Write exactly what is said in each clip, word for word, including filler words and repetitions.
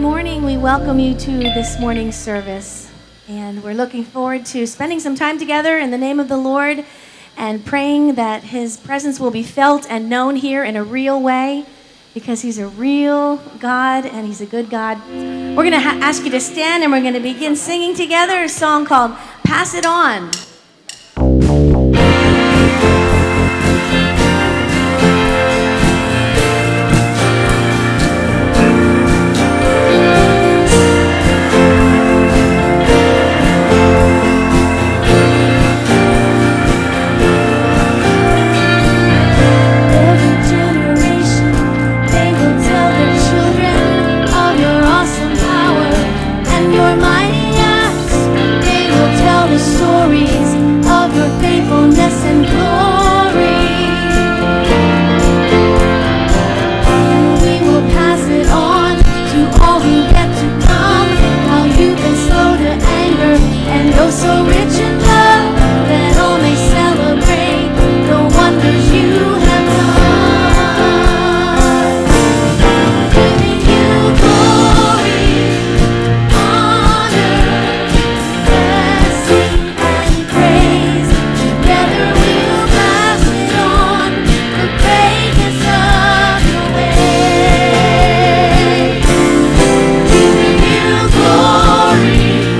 morning. We welcome you to this morning's service. And we're looking forward to spending some time together in the name of the Lord and praying that His presence will be felt and known here in a real way, because He's a real God and He's a good God. We're going to ha- ask you to stand, and we're going to begin singing together a song called Pass It On. So rich in love that all may celebrate the wonders you have done. Giving you glory, honor, blessing, and praise. Together we'll pass it on, the greatness of your ways. Giving you glory,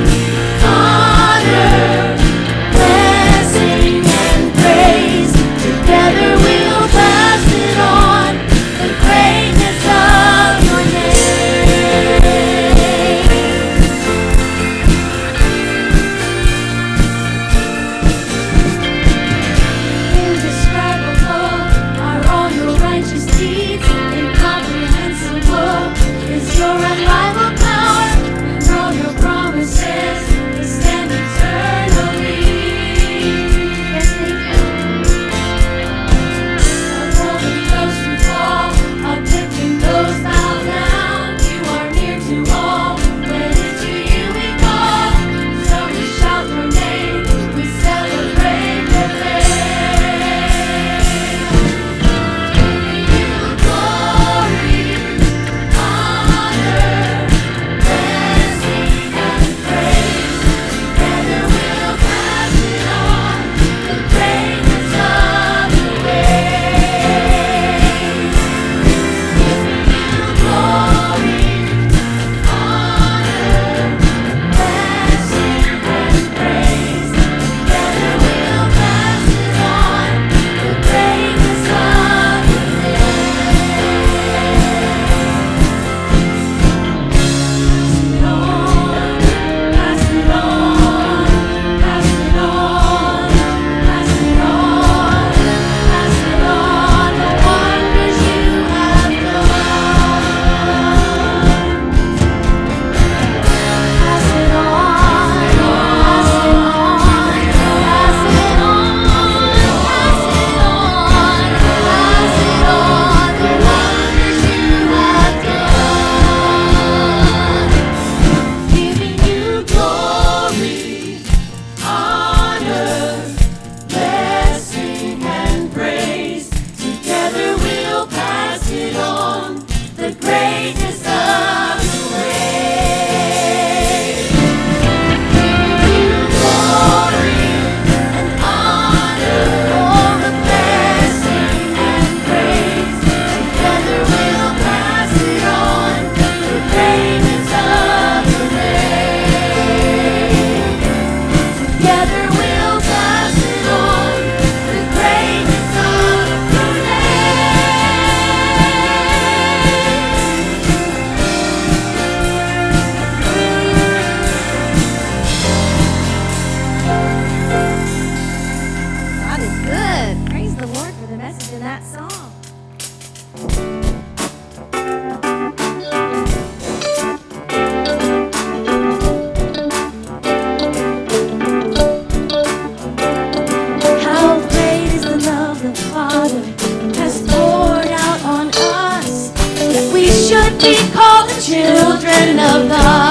be called the children of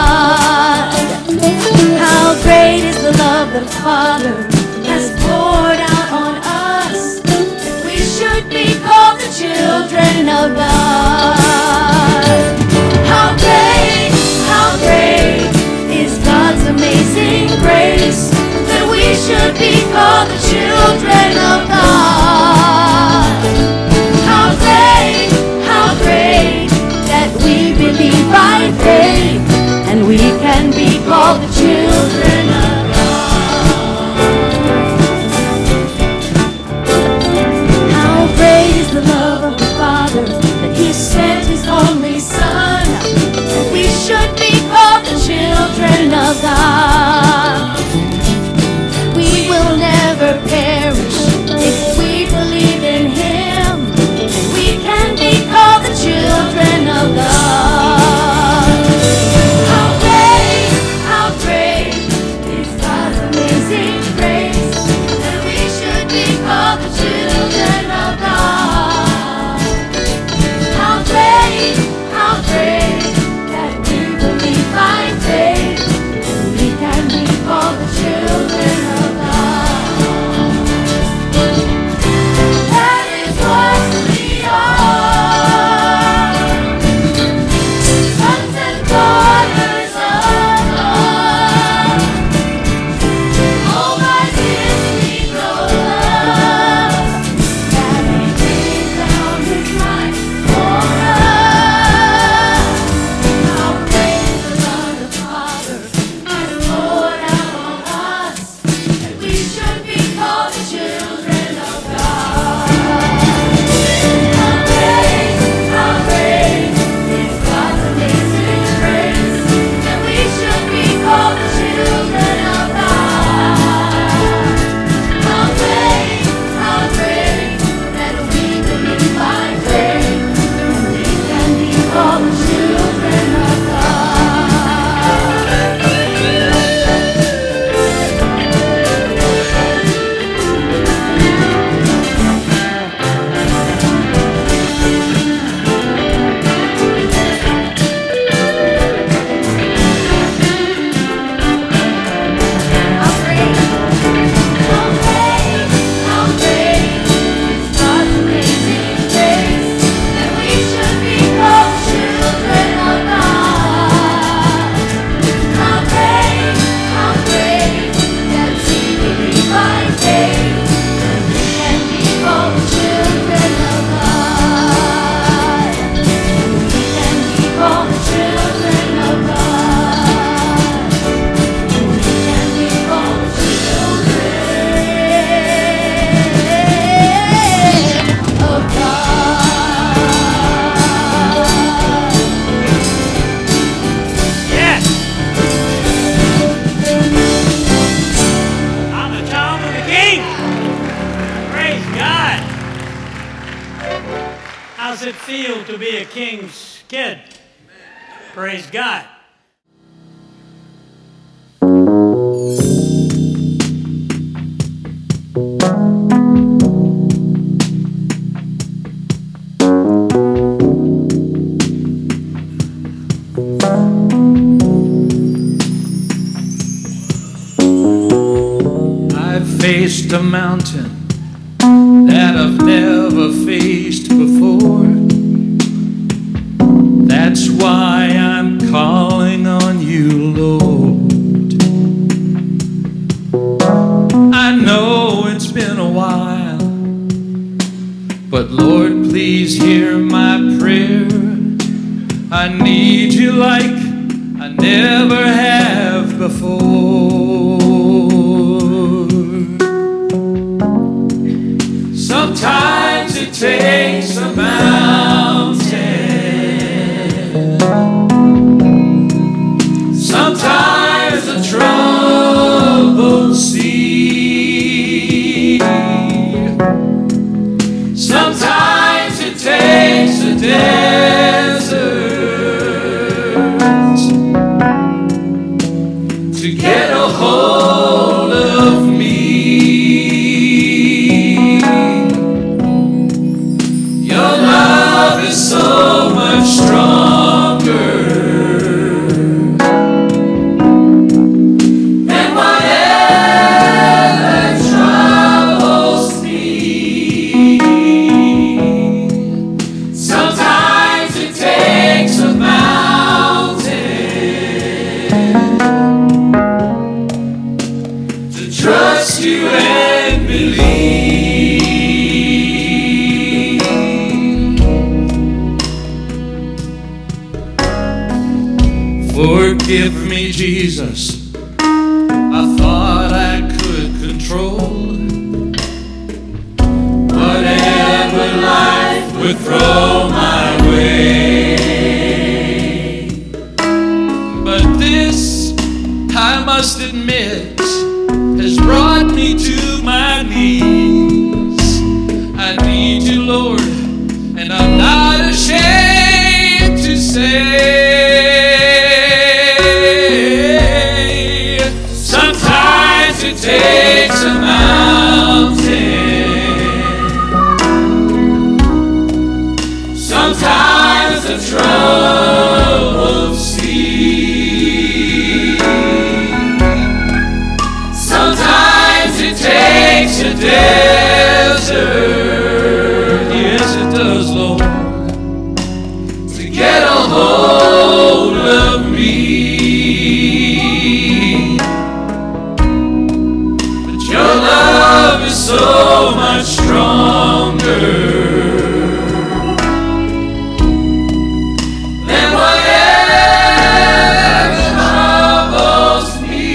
God. How great is the love the Father has poured out on us, that we should be called the children of God. How great How's it feel to be a king's kid? Praise God. I've faced a mountain that I've never faced before. That's why I'm calling on you, Lord. I know it's been a while, but Lord, please hear my prayer. I need you like I never have before. Sometimes it takes a mountain, sometimes a troubled sea, sometimes it takes a desert to get a hold of me. So much stronger than whatever troubles me. Sometimes it takes a mountain to trust you and believe. Forgive me, Jesus, I thought I could control whatever life would throw my way. But this, I must admit, has brought me to my knees. I need you, Lord, and I'm not ashamed to say, it takes a mountain, sometimes a troubled sea, sometimes it takes a desert, yes it does, Lord, to get a hold of me. So much stronger than whatever troubles me.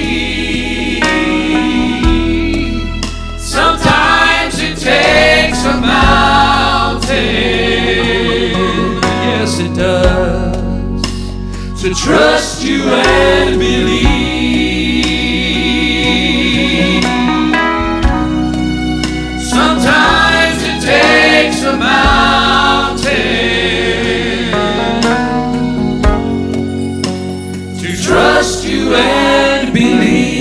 Sometimes it takes a mountain, yes it does, to trust you and believe. Sometimes it takes a mountain to trust you and believe.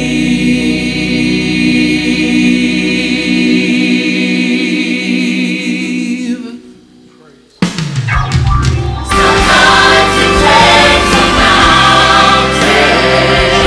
Sometimes it takes a mountain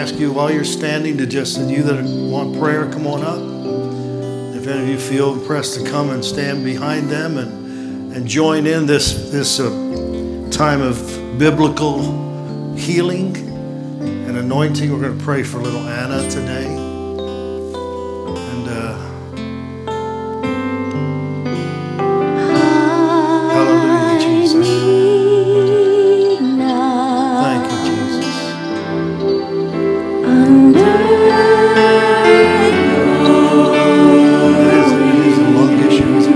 ask you while you're standing to just, you that want prayer, come on up. If any of you feel impressed to come and stand behind them and, and join in this, this uh, time of biblical healing and anointing. We're going to pray for little Anna today. And uh, hallelujah, Jesus. Thank you, Jesus. Under It is, it is a lung issue, isn't it?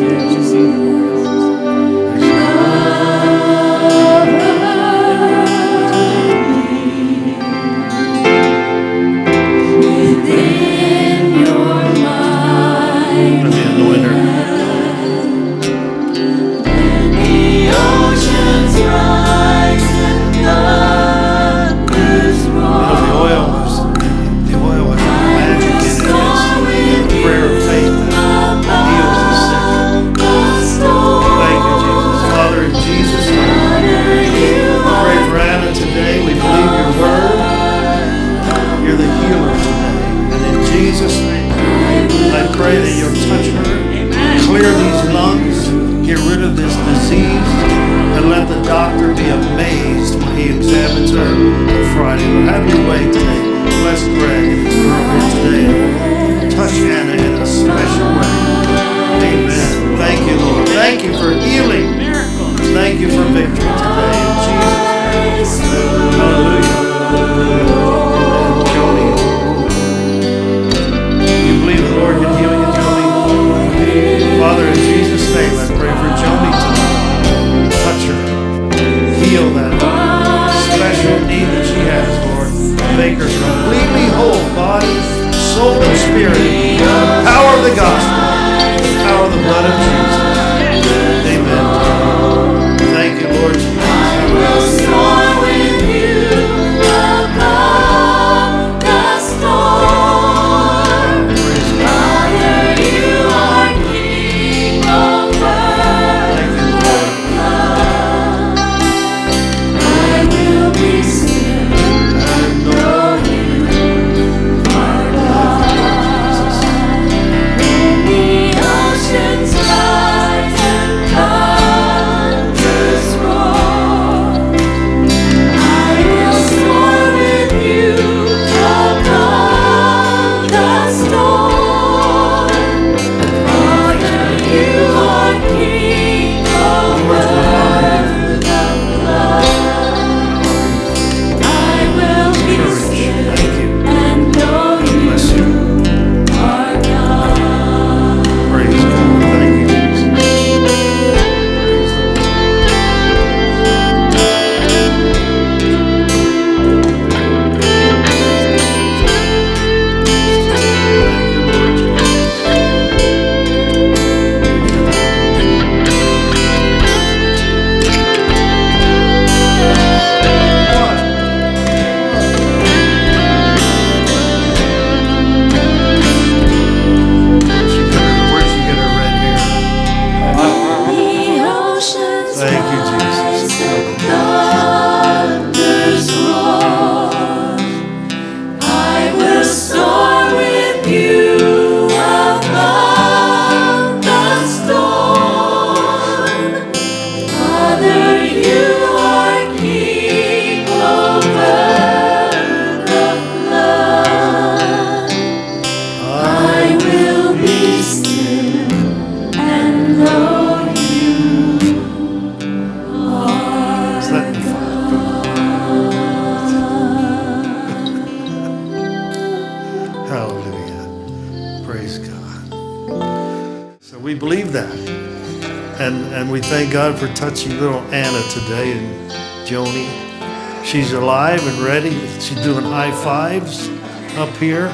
Thank God for touching little Anna today and Joni. She's alive and ready. She's doing high fives up here.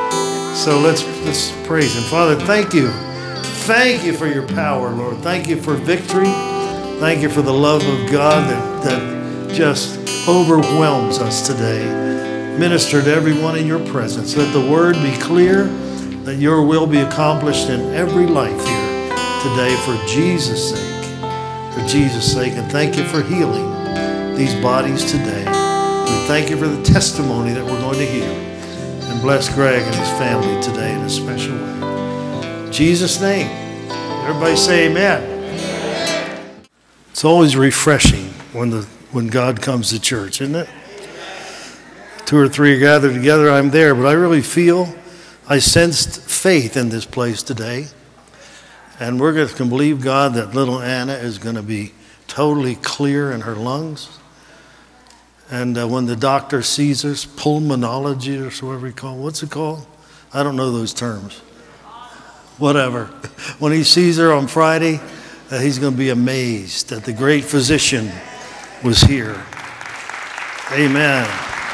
So let's let's praise Him. Father, thank you. Thank you for your power, Lord. Thank you for victory. Thank you for the love of God that, that just overwhelms us today. Minister to everyone in your presence. Let the word be clear, that your will be accomplished in every life here today for Jesus' sake. For Jesus' sake, and thank you for healing these bodies today. We thank you for the testimony that we're going to hear. And bless Greg and his family today in a special way. In Jesus' name. Everybody say amen. It's always refreshing when the when God comes to church, isn't it? Two or three are gathered together, I'm there. But I really feel, I sensed faith in this place today. And we're going to believe God that little Anna is going to be totally clear in her lungs. And uh, when the doctor sees us, pulmonology or whatever you call it, what's it called? I don't know those terms. Whatever. When he sees her on Friday, uh, he's going to be amazed that the great physician was here. Amen.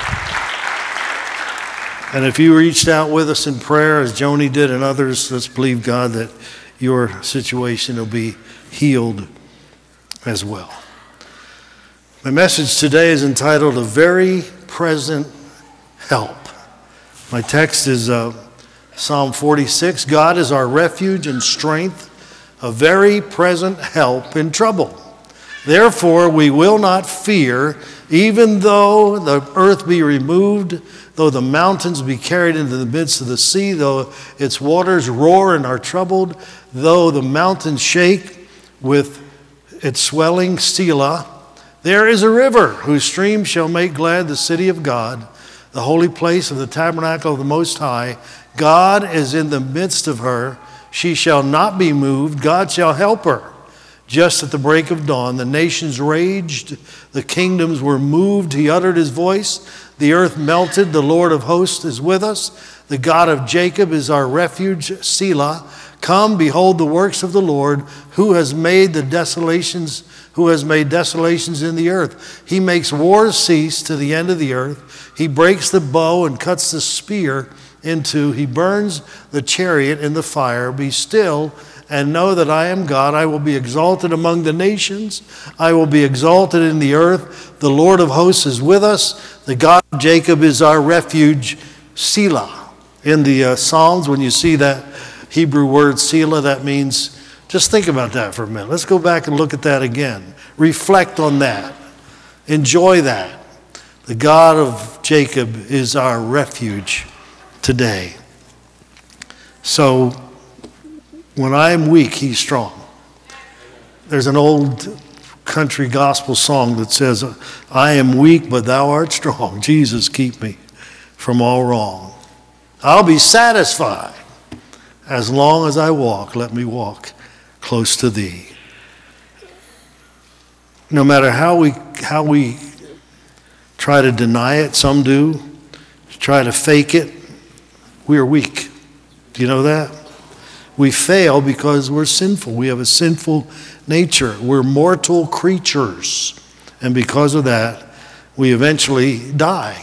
And if you reached out with us in prayer, as Joni did and others, let's believe God that your situation will be healed as well. My message today is entitled, A Very Present Help. My text is uh, Psalm forty-six. God is our refuge and strength, a very present help in trouble. Therefore we will not fear, even though the earth be removed, though the mountains be carried into the midst of the sea, though its waters roar and are troubled, though the mountains shake with its swelling, Selah. There is a river whose stream shall make glad the city of God, the holy place of the tabernacle of the Most High. God is in the midst of her. She shall not be moved. God shall help her. Just at the break of dawn, the nations raged. The kingdoms were moved. He uttered his voice. The earth melted. The Lord of hosts is with us. The God of Jacob is our refuge, Selah. Come, behold the works of the Lord, who has made the desolations, who has made desolations in the earth. He makes wars cease to the end of the earth. He breaks the bow and cuts the spear into. He burns the chariot in the fire. Be still and know that I am God. I will be exalted among the nations. I will be exalted in the earth. The Lord of hosts is with us. The God of Jacob is our refuge, Selah. In the uh, Psalms, when you see that Hebrew word Selah, that means, just think about that for a minute. Let's go back and look at that again. Reflect on that. Enjoy that. The God of Jacob is our refuge today. So, when I am weak, he's strong. There's an old country gospel song that says, I am weak, but thou art strong. Jesus, keep me from all wrong. I'll be satisfied. As long as I walk, let me walk close to thee. No matter how we how we try to deny it, some do, try to fake it, we are weak. Do you know that? We fail because we're sinful. We have a sinful nature. We're mortal creatures. And because of that, we eventually die.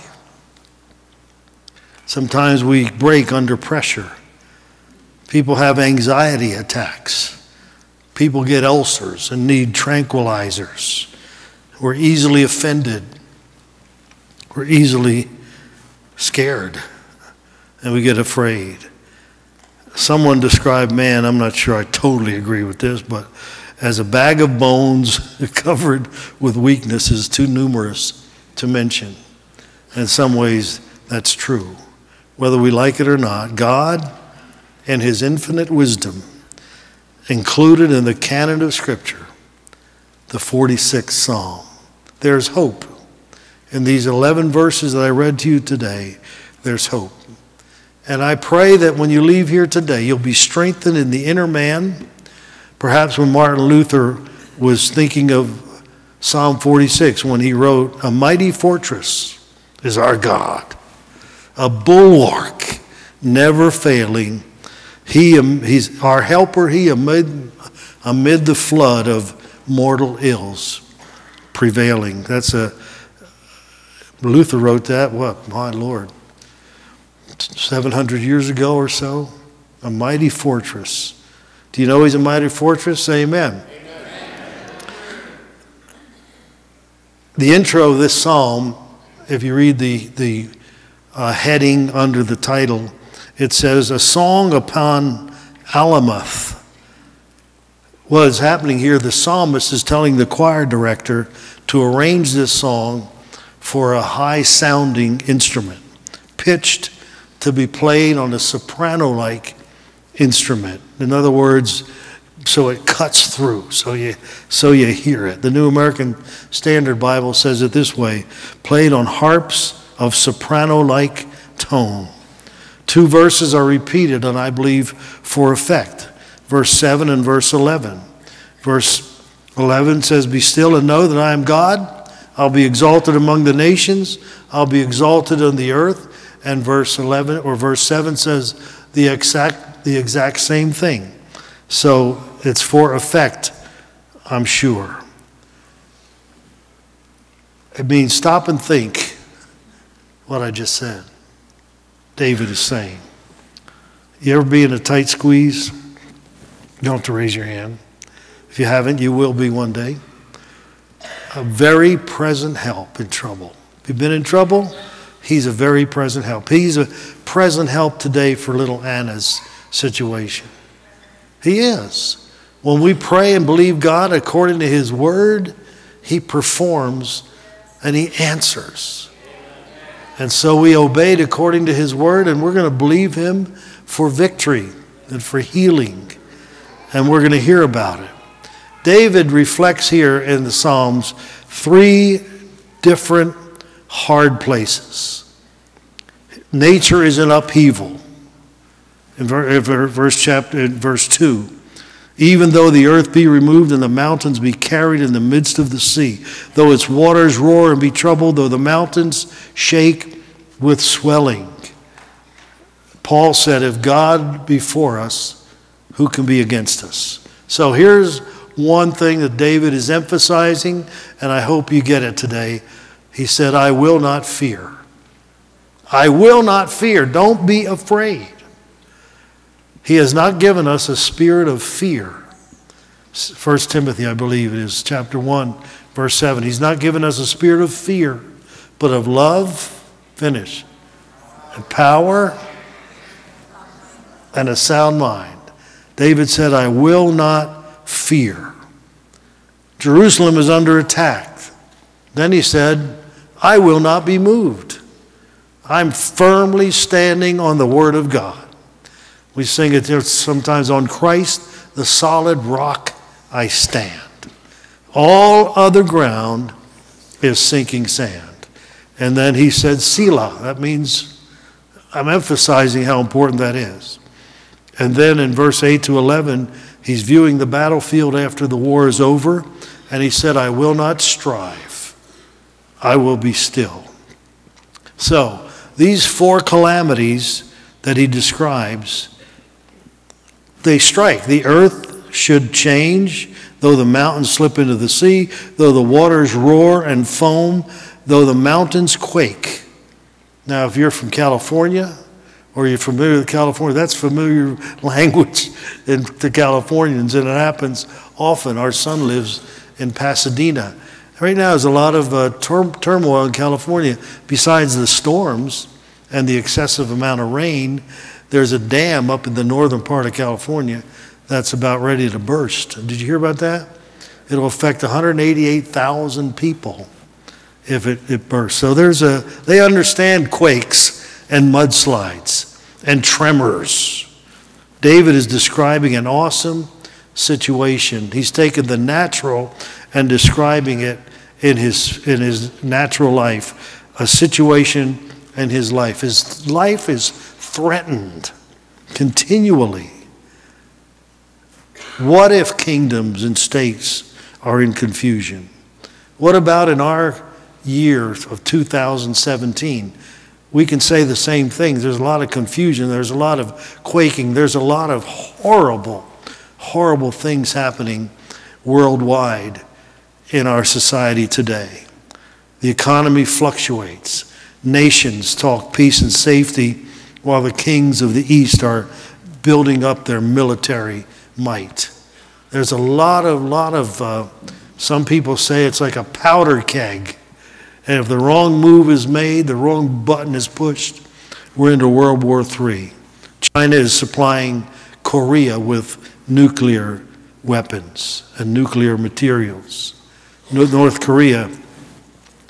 Sometimes we break under pressure. People have anxiety attacks. People get ulcers and need tranquilizers. We're easily offended. We're easily scared. And we get afraid. Someone described man, I'm not sure I totally agree with this, but as a bag of bones covered with weaknesses too numerous to mention. In some ways, that's true. Whether we like it or not, God and his infinite wisdom included in the canon of Scripture, the forty-sixth Psalm. There's hope. In these eleven verses that I read to you today, there's hope. And I pray that when you leave here today, you'll be strengthened in the inner man. Perhaps when Martin Luther was thinking of Psalm forty-six, when he wrote, a mighty fortress is our God, a bulwark never failing. He, he's our helper, he amid, amid the flood of mortal ills prevailing. That's a, Luther wrote that, what, my Lord, seven hundred years ago or so? A mighty fortress. Do you know he's a mighty fortress? Say amen. Amen. The intro of this psalm, if you read the, the uh, heading under the title, it says, a song upon Alamoth. What is happening here, the psalmist is telling the choir director to arrange this song for a high-sounding instrument, pitched to be played on a soprano-like instrument. In other words, so it cuts through, so you, so you hear it. The New American Standard Bible says it this way: played on harps of soprano-like tone. Two verses are repeated, and I believe for effect. Verse seven and verse eleven. Verse eleven says, "Be still and know that I am God. I'll be exalted among the nations. I'll be exalted on the earth." And verse eleven or verse seven says the exact the exact same thing. So it's for effect, I'm sure. It means stop and think what I just said. David is saying. You ever be in a tight squeeze? You don't have to raise your hand. If you haven't, you will be one day. A very present help in trouble. If you've been in trouble, he's a very present help. He's a present help today for little Anna's situation. He is. When we pray and believe God according to his word, he performs and he answers. And so we obeyed according to his word, and we're going to believe him for victory and for healing. And we're going to hear about it. David reflects here in the Psalms three different hard places. Nature is in upheaval. In verse chapter, in verse two, even though the earth be removed and the mountains be carried in the midst of the sea, though its waters roar and be troubled, though the mountains shake with swelling. Paul said, if God be for us, who can be against us? So here's one thing that David is emphasizing, and I hope you get it today. He said, I will not fear. I will not fear. Don't be afraid. He has not given us a spirit of fear. First Timothy, I believe it is, chapter one, verse seven. He's not given us a spirit of fear, but of love, finish, and power, and a sound mind. David said, I will not fear. Jerusalem is under attack. Then he said, I will not be moved. I'm firmly standing on the word of God. We sing it sometimes, on Christ, the solid rock I stand. All other ground is sinking sand. And then he said, Selah. That means, I'm emphasizing how important that is. And then in verse eight to eleven, he's viewing the battlefield after the war is over. And he said, I will not strive. I will be still. So, these four calamities that he describes, they strike. The earth should change, though the mountains slip into the sea, though the waters roar and foam, though the mountains quake. Now, if you're from California, or you're familiar with California, that's familiar language in, to Californians, and it happens often. Our son lives in Pasadena. Right now, there's a lot of uh, tur- turmoil in California. Besides the storms and the excessive amount of rain, there's a dam up in the northern part of California that's about ready to burst. Did you hear about that? It'll affect one hundred eighty-eight thousand people if it, it bursts. So there's a, they understand quakes and mudslides and tremors. David is describing an awesome situation. He's taken the natural and describing it in his, in his natural life, a situation in his life. His life is threatened continually. What if kingdoms and states are in confusion? What about in our year of two thousand seventeen? We can say the same thing. There's a lot of confusion. There's a lot of quaking. There's a lot of horrible, horrible things happening worldwide in our society today. The economy fluctuates. Nations talk peace and safety, while the kings of the East are building up their military might. There's a lot of, lot of, uh, some people say it's like a powder keg. And if the wrong move is made, the wrong button is pushed, we're into World War Three. China is supplying Korea with nuclear weapons and nuclear materials. North Korea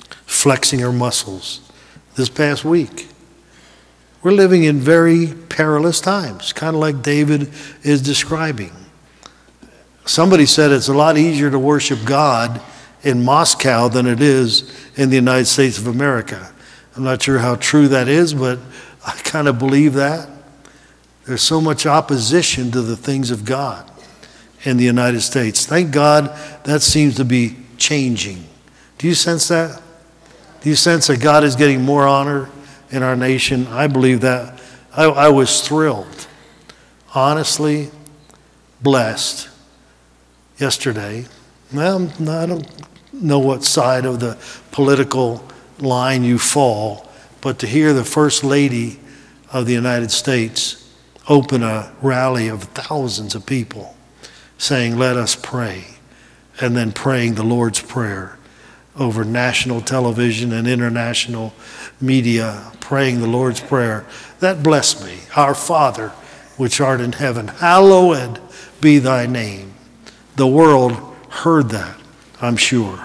flexing her muscles this past week. We're living in very perilous times, kind of like David is describing. Somebody said it's a lot easier to worship God in Moscow than it is in the United States of America. I'm not sure how true that is, but I kind of believe that. There's so much opposition to the things of God in the United States. Thank God that seems to be changing. Do you sense that? Do you sense that God is getting more honor in our nation? I believe that. I, I was thrilled, honestly blessed yesterday. Well, I don't know what side of the political line you fall, but to hear the First Lady of the United States open a rally of thousands of people saying, let us pray, and then praying the Lord's Prayer over national television and international media, praying the Lord's Prayer, that blessed me. Our Father, which art in heaven, hallowed be thy name. The world heard that, I'm sure.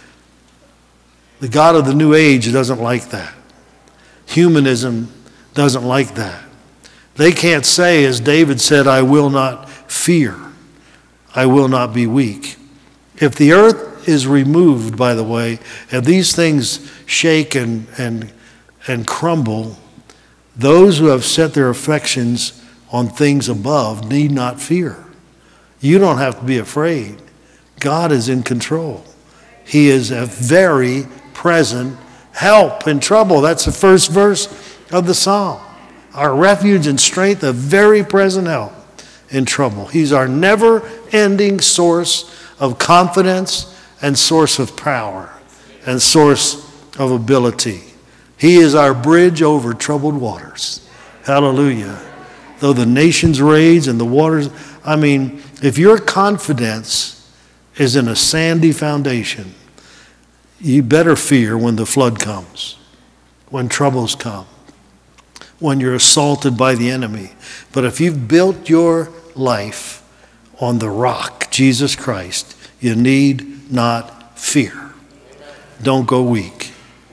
The God of the New Age doesn't like that. Humanism doesn't like that. They can't say, as David said, I will not fear. I will not be weak. If the earth is removed, by the way, and these things shake and, and, and crumble, those who have set their affections on things above need not fear. You don't have to be afraid. God is in control. He is a very present help in trouble. That's the first verse of the psalm. Our refuge and strength, a very present help in trouble. He's our never-ending source of confidence and source of power and source of ability. He is our bridge over troubled waters. Hallelujah. Though the nations rage and the waters, I mean, if your confidence is in a sandy foundation, you better fear when the flood comes, when troubles come, when you're assaulted by the enemy. But if you've built your life on the rock, Jesus Christ, you need not fear. Don't go weak.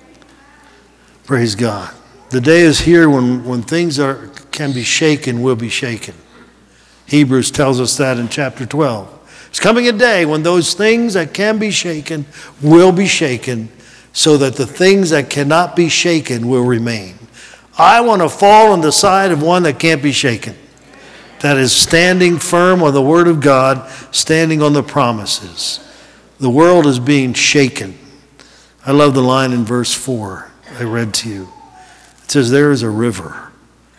Praise God. The day is here when, when things are can be shaken, will be shaken. Hebrews tells us that in chapter twelve. It's coming a day when those things that can be shaken will be shaken, so that the things that cannot be shaken will remain. I want to fall on the side of one that can't be shaken, that is standing firm on the Word of God, standing on the promises. The world is being shaken. I love the line in verse four I read to you. It says, there is a river.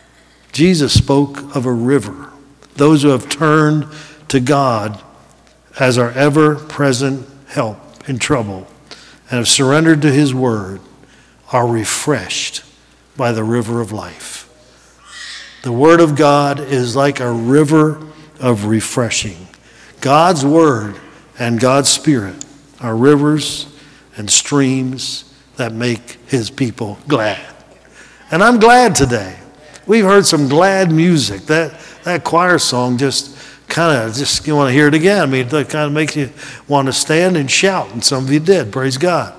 Jesus spoke of a river. Those who have turned to God as our ever-present help in trouble and have surrendered to His Word are refreshed by the river of life. The Word of God is like a river of refreshing. God's Word and God's Spirit are rivers and streams that make His people glad. And I'm glad today. We've heard some glad music. That, that choir song just kind of, just you want to hear it again. I mean, that kind of makes you want to stand and shout, and some of you did. Praise God.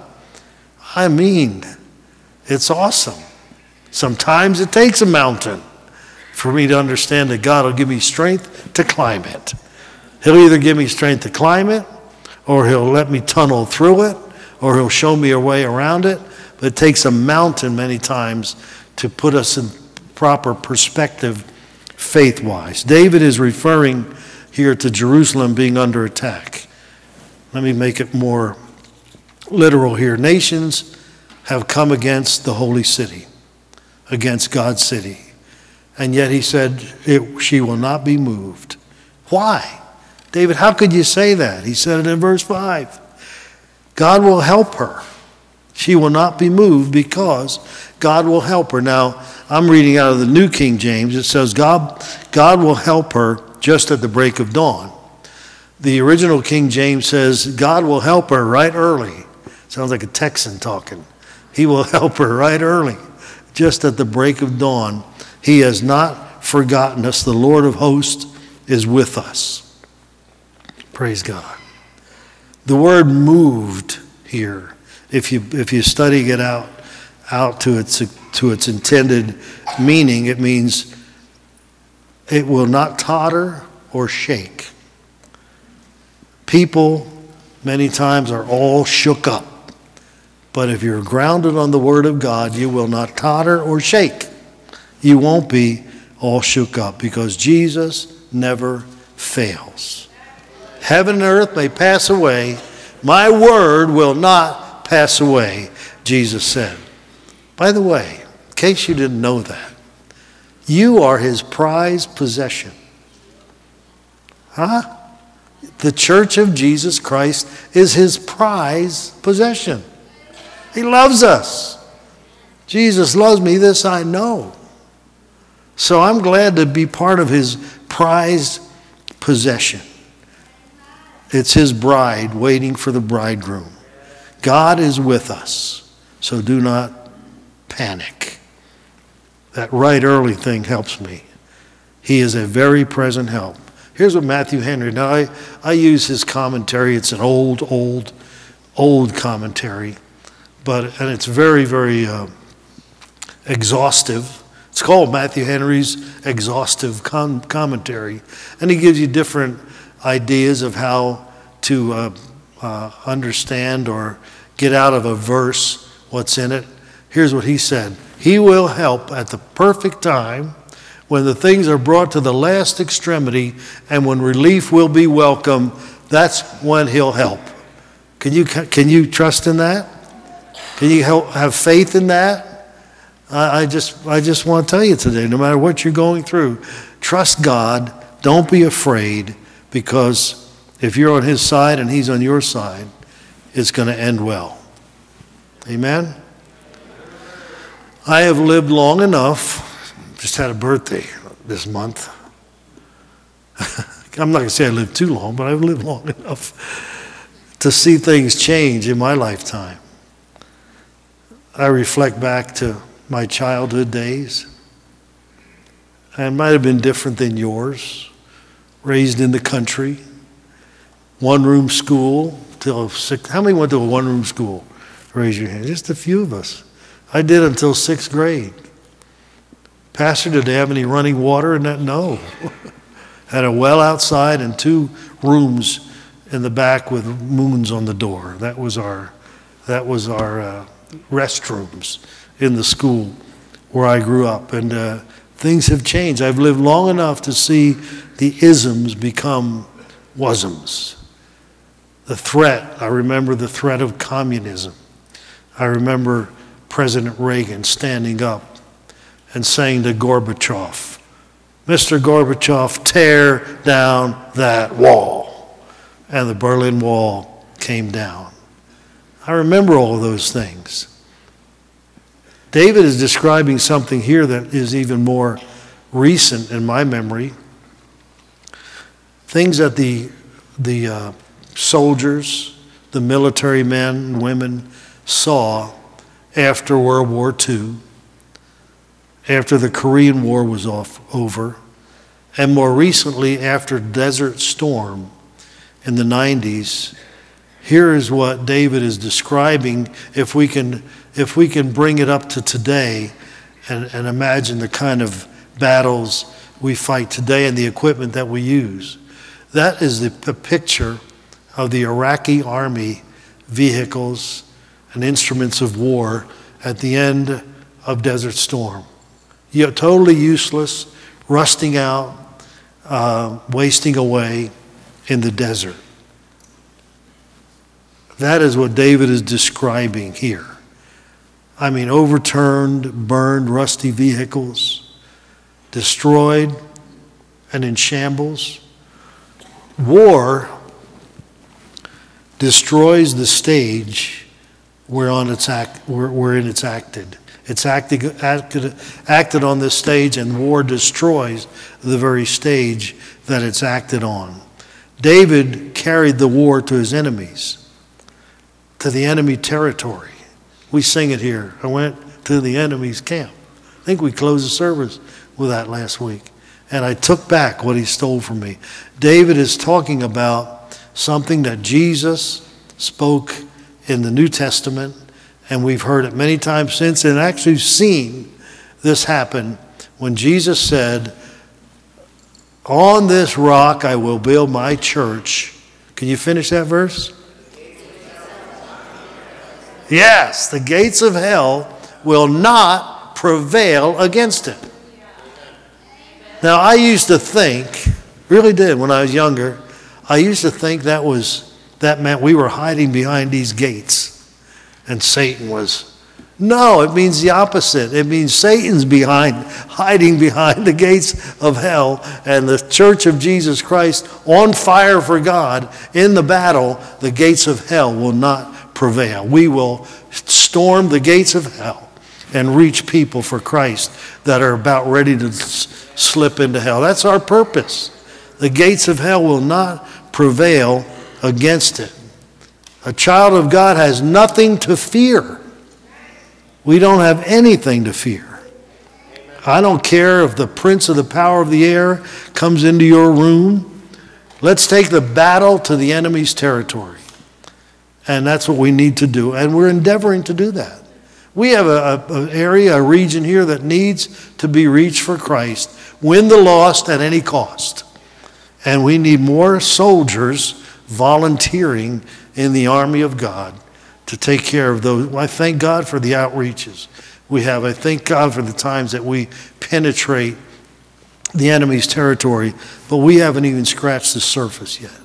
I mean, it's awesome. Sometimes it takes a mountain for me to understand that God will give me strength to climb it. He'll either give me strength to climb it, or He'll let me tunnel through it, or He'll show me a way around it. But it takes a mountain many times to put us in proper perspective faith-wise. David is referring here to Jerusalem being under attack. Let me make it more literal here. Nations have come against the holy city, against God's city. And yet he said, it, she will not be moved. Why? David, how could you say that? He said it in verse five. God will help her. She will not be moved because God will help her. Now, I'm reading out of the New King James. It says, God, God will help her just at the break of dawn. The original King James says, God will help her right early. Sounds like a Texan talking. He will help her right early, just at the break of dawn. He has not forgotten us. The Lord of hosts is with us. Praise God. The word moved here If you if you study it out out to its to its intended meaning, it means it will not totter or shake. People many times are all shook up. But if you're grounded on the Word of God, you will not totter or shake. You won't be all shook up because Jesus never fails. Heaven and earth may pass away. My word will not pass away, Jesus said. By the way, in case you didn't know that, you are his prized possession. Huh? The church of Jesus Christ is his prized possession. He loves us. Jesus loves me, this I know. So I'm glad to be part of his prized possession. It's his bride waiting for the bridegroom. God is with us, so do not panic. That right early thing helps me. He is a very present help. Here's what Matthew Henry, now I, I use his commentary. It's an old, old, old commentary. But, and it's very, very uh, exhaustive. It's called Matthew Henry's Exhaustive Com- Commentary. And he gives you different ideas of how to uh, uh, understand or get out of a verse what's in it. Here's what he said. He will help at the perfect time when the things are brought to the last extremity and when relief will be welcome. That's when he'll help. Can you, can you trust in that? Can you help, have faith in that? I, I just I just want to tell you today, no matter what you're going through, trust God. Don't be afraid, because if you're on his side and he's on your side, it's going to end well. Amen? I have lived long enough, just had a birthday this month. I'm not going to say I lived too long, but I've lived long enough to see things change in my lifetime. I reflect back to my childhood days. And it might have been different than yours. Raised in the country. One-room school till six. How many went to a one-room school? Raise your hand. Just a few of us. I did until sixth grade. Pastor, did they have any running water in that? No. Had a well outside and two rooms in the back with moons on the door. That was our, that was our uh, restrooms in the school where I grew up. And uh, things have changed. I've lived long enough to see the isms become wasms. The threat, I remember the threat of communism. I remember President Reagan standing up and saying to Gorbachev, Mister Gorbachev, tear down that wall. And the Berlin Wall came down. I remember all of those things. David is describing something here that is even more recent in my memory. Things that the, the uh, soldiers, the military men and women saw after World War Two, after the Korean War was off, over, and more recently after Desert Storm in the nineties. Here is what David is describing. If we can, if we can bring it up to today and, and imagine the kind of battles we fight today and the equipment that we use. That is the, the picture of the Iraqi army vehicles and instruments of war at the end of Desert Storm. You're totally useless, rusting out, uh, wasting away in the desert. That is what David is describing here. I mean, overturned, burned, rusty vehicles, destroyed and in shambles. War destroys the stage whereon it's act, wherein it's acted. It's acted, acted, acted on this stage, and war destroys the very stage that it's acted on. David carried the war to his enemies, to the enemy territory. We sing it here. I went to the enemy's camp. I think we closed the service with that last week. And I took back what he stole from me. David is talking about something that Jesus spoke in the New Testament, and we've heard it many times since, and actually seen this happen when Jesus said, "On this rock I will build my church." Can you finish that verse? Yes, the gates of hell will not prevail against it. Now, I used to think, really did when I was younger, I used to think that was that meant we were hiding behind these gates and Satan was. No, it means the opposite. It means Satan's behind, hiding behind the gates of hell, and the church of Jesus Christ on fire for God in the battle, the gates of hell will not prevail. We will storm the gates of hell and reach people for Christ that are about ready to s- slip into hell. That's our purpose. The gates of hell will not prevail against it. A child of God has nothing to fear. We don't have anything to fear. I don't care if the prince of the power of the air comes into your room. Let's take the battle to the enemy's territory. And that's what we need to do. And we're endeavoring to do that. We have an area, a region here that needs to be reached for Christ. Win the lost at any cost. And we need more soldiers volunteering in the army of God to take care of those. I thank God for the outreaches we have. I thank God for the times that we penetrate the enemy's territory, but we haven't even scratched the surface yet.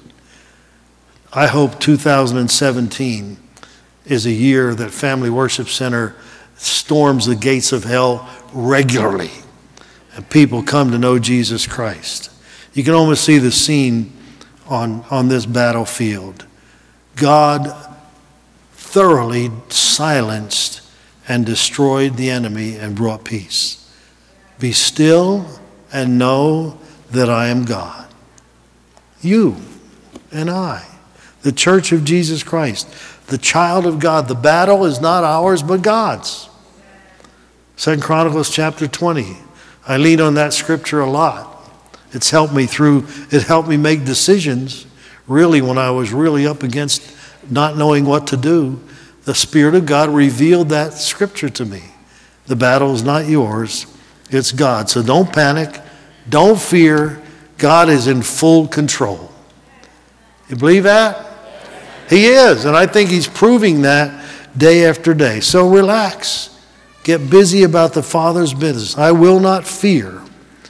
I hope two thousand seventeen is a year that Family Worship Center storms the gates of hell regularly and people come to know Jesus Christ. You can almost see the scene on, on this battlefield. God thoroughly silenced and destroyed the enemy and brought peace. Be still and know that I am God. You and I, the church of Jesus Christ, the child of God. The battle is not ours but God's. Second Chronicles chapter twenty. I lean on that scripture a lot. It's helped me through, it helped me make decisions really when I was really up against not knowing what to do. The Spirit of God revealed that scripture to me. The battle is not yours, it's God. So don't panic, don't fear. God is in full control. You believe that? He is, and I think he's proving that day after day. So relax. Get busy about the Father's business. I will not fear.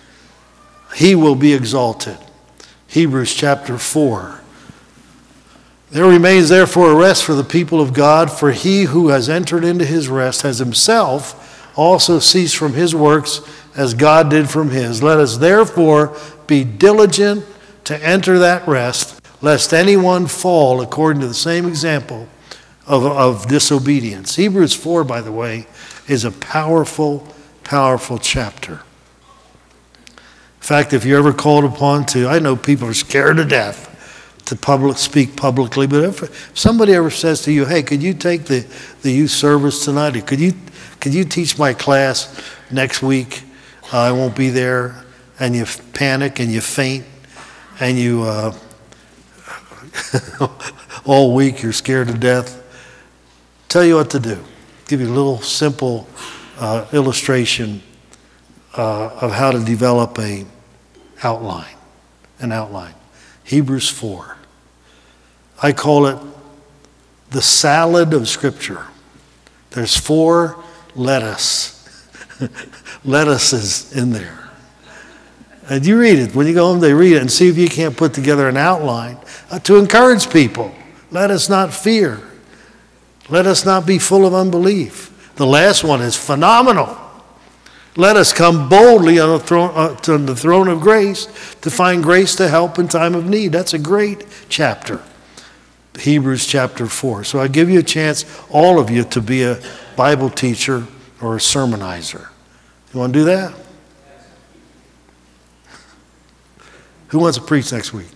He will be exalted. Hebrews chapter four. There remains therefore a rest for the people of God, for he who has entered into his rest has himself also ceased from his works as God did from his. Let us therefore be diligent to enter that rest, lest anyone fall according to the same example of, of disobedience. Hebrews four, by the way, is a powerful, powerful chapter. In fact, if you're ever called upon to, I know people are scared to death to public speak publicly, but if somebody ever says to you, hey, could you take the, the youth service tonight? Or could you, could you teach my class next week? Uh, I won't be there. And you panic and you faint and you, uh, all week you're scared to death. Tell you what to do. Give you a little simple uh, illustration uh, of how to develop a outline, an outline. Hebrews four. I call it the salad of Scripture. There's four lettuce. Lettuce is in there. And you read it. When you go home, they read it and see if you can't put together an outline uh, to encourage people. Let us not fear. Let us not be full of unbelief. The last one is phenomenal. Let us come boldly on the throne, uh, to the throne of grace to find grace to help in time of need. That's a great chapter, Hebrews chapter four. So I give you a chance, all of you, to be a Bible teacher or a sermonizer. You want to do that? Who wants to preach next week?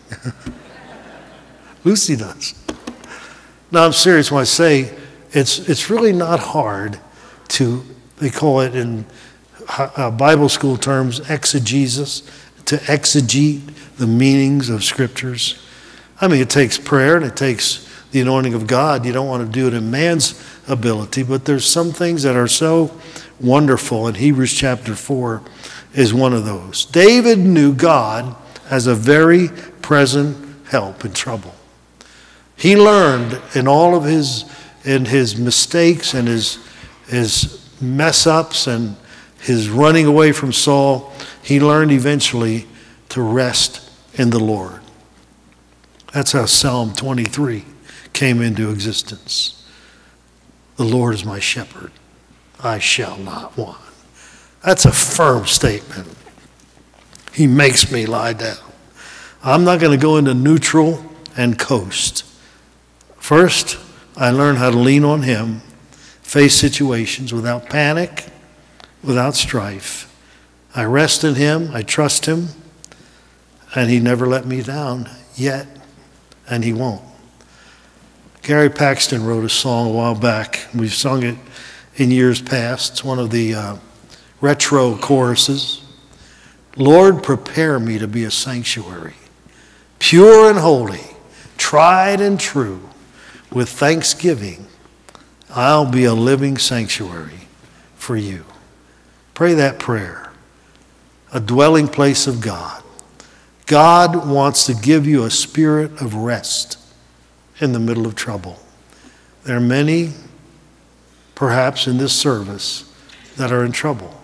Lucy does. No, I'm serious when I say it's it's really not hard to, they call it in uh, Bible school terms, exegesis, to exegete the meanings of scriptures. I mean, it takes prayer and it takes the anointing of God. You don't want to do it in man's ability, but there's some things that are so wonderful, and Hebrews chapter four is one of those. David knew God as a very present help in trouble. He learned in all of his in his mistakes and his his mess ups and his running away from Saul, he learned eventually to rest in the Lord. That's how Psalm twenty-three came into existence. The Lord is my shepherd, I shall not want. That's a firm statement. He makes me lie down. I'm not going to go into neutral and coast. First, I learned how to lean on him, face situations without panic, without strife. I rest in him, I trust him, and he never let me down yet, and he won't. Gary Paxton wrote a song a while back. We've sung it in years past. It's one of the uh, retro choruses. Lord, prepare me to be a sanctuary, pure and holy, tried and true. With thanksgiving, I'll be a living sanctuary for you. Pray that prayer. A dwelling place of God. God wants to give you a spirit of rest in the middle of trouble. There are many, perhaps in this service, that are in trouble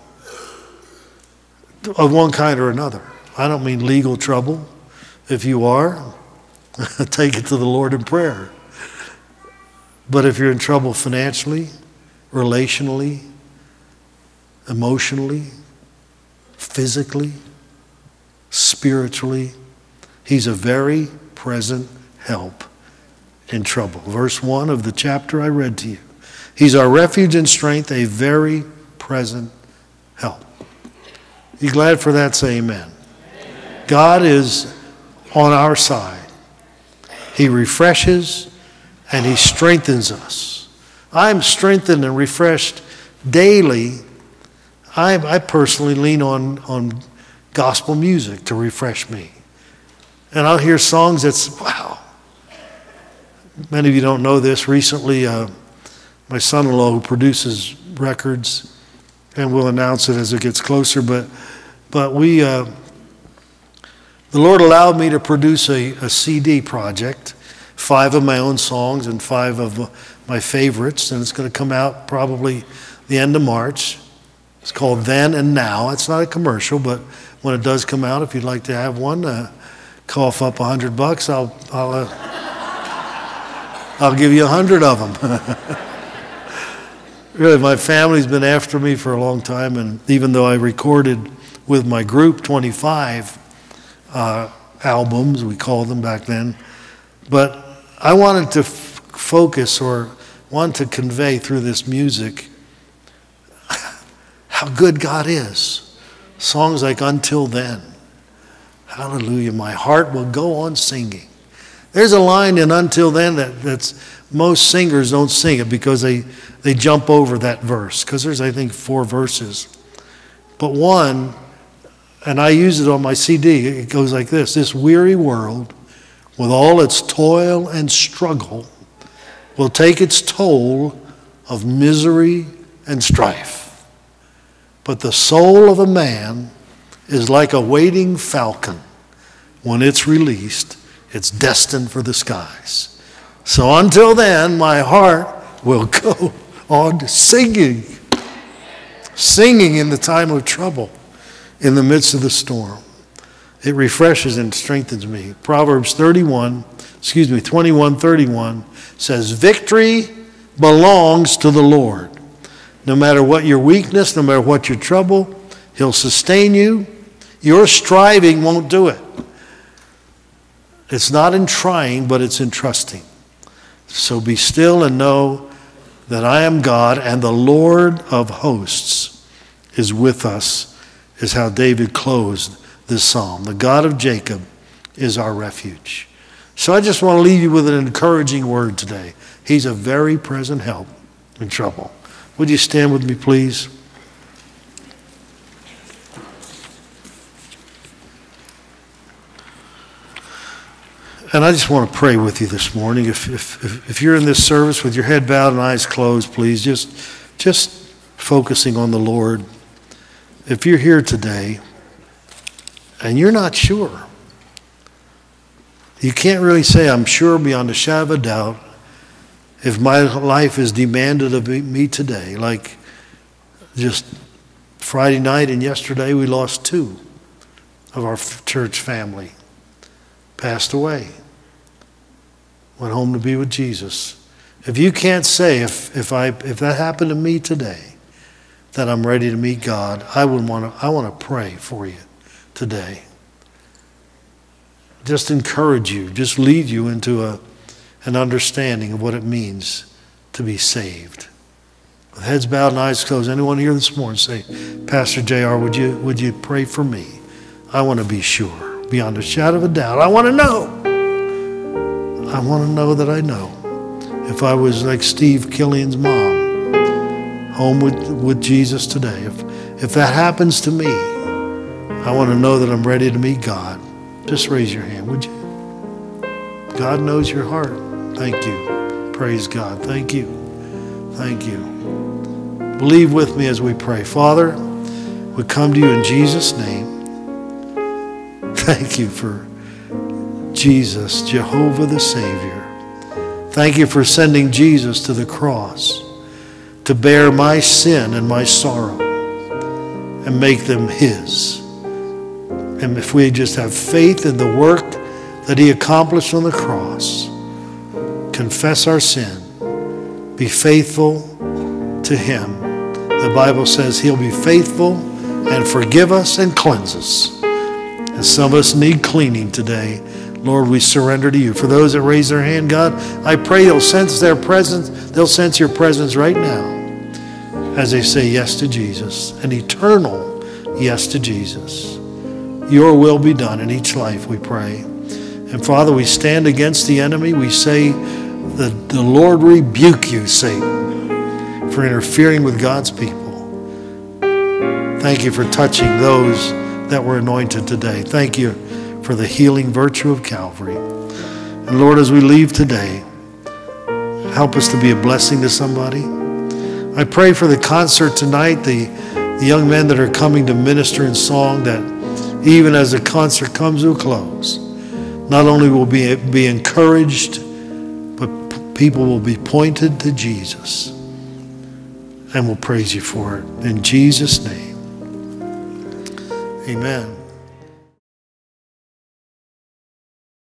of one kind or another. I don't mean legal trouble. If you are, take it to the Lord in prayer. But if you're in trouble financially, relationally, emotionally, physically, spiritually, he's a very present help in trouble. Verse one of the chapter I read to you. He's our refuge and strength, a very present help. You glad for that? Say amen. Amen. God is on our side. He refreshes and he strengthens us. I'm strengthened and refreshed daily. I, I personally lean on, on gospel music to refresh me. And I'll hear songs that's, wow. Many of you don't know this. Recently, uh, my son-in-law who produces records, and we'll announce it as it gets closer, but but we, uh, the Lord allowed me to produce a, a C D project, five of my own songs and five of my favorites, and it's going to come out probably the end of March. It's called Then and Now. It's not a commercial, but when it does come out, if you'd like to have one, uh, cough up a hundred bucks, I'll I'll, uh, I'll give you a hundred of them. Really, my family's been after me for a long time, and even though I recorded with my group twenty-five uh, albums, we called them back then, but I wanted to f- focus or want to convey through this music how good God is. Songs like Until Then. Hallelujah, my heart will go on singing. There's a line in Until Then that that's most singers don't sing it because they, they jump over that verse, because there's, I think, four verses. But one, and I use it on my C D, it goes like this: this weary world, with all its toil and struggle, will take its toll of misery and strife. But the soul of a man is like a waiting falcon. When it's released, it's destined for the skies. So until then, my heart will go on singing. Singing in the time of trouble, in the midst of the storm. It refreshes and strengthens me. Proverbs thirty-one, excuse me, twenty-one thirty-one says, victory belongs to the Lord. No matter what your weakness, no matter what your trouble, he'll sustain you. Your striving won't do it. It's not in trying, but it's in trusting. So be still and know that I am God, and the Lord of hosts is with us, is how David closed this psalm. The God of Jacob is our refuge. So I just want to leave you with an encouraging word today. He's a very present help in trouble. Would you stand with me, please? And I just want to pray with you this morning. If, if, if, if you're in this service with your head bowed and eyes closed, please just, just focusing on the Lord. If you're here today and you're not sure, you can't really say, I'm sure beyond a shadow of a doubt, if my life is demanded of me today, like just Friday night and yesterday we lost two of our church family. Passed away. Went home to be with Jesus. If you can't say, if, if, I, if that happened to me today, that I'm ready to meet God, I would want to, I want to pray for you today. Just encourage you, just lead you into a, an understanding of what it means to be saved. With heads bowed and eyes closed, anyone here this morning say, Pastor J R, would you, would you pray for me? I want to be sure, beyond a shadow of a doubt. I want to know. I want to know that I know. If I was like Steve Killian's mom, home with, with Jesus today, if, if that happens to me, I want to know that I'm ready to meet God. Just raise your hand, would you? God knows your heart. Thank you. Praise God. Thank you. Thank you. Believe with me as we pray. Father, we come to you in Jesus' name. Thank you for Jesus, Jehovah the Savior. Thank you for sending Jesus to the cross to bear my sin and my sorrow and make them his. And if we just have faith in the work that he accomplished on the cross, confess our sin, be faithful to him, the Bible says he'll be faithful and forgive us and cleanse us. And some of us need cleaning today. Lord, we surrender to you. For those that raise their hand, God, I pray they'll sense their presence. They'll sense your presence right now as they say yes to Jesus, an eternal yes to Jesus. Your will be done in each life, we pray. And Father, we stand against the enemy. We say that the Lord rebuke you, Satan, for interfering with God's people. Thank you for touching those that were anointed today. Thank you for the healing virtue of Calvary. And Lord, as we leave today, help us to be a blessing to somebody. I pray for the concert tonight, the, the young men that are coming to minister in song, that even as the concert comes to a close, not only will be, be encouraged, but p- people will be pointed to Jesus. And we'll praise you for it. In Jesus' name, amen.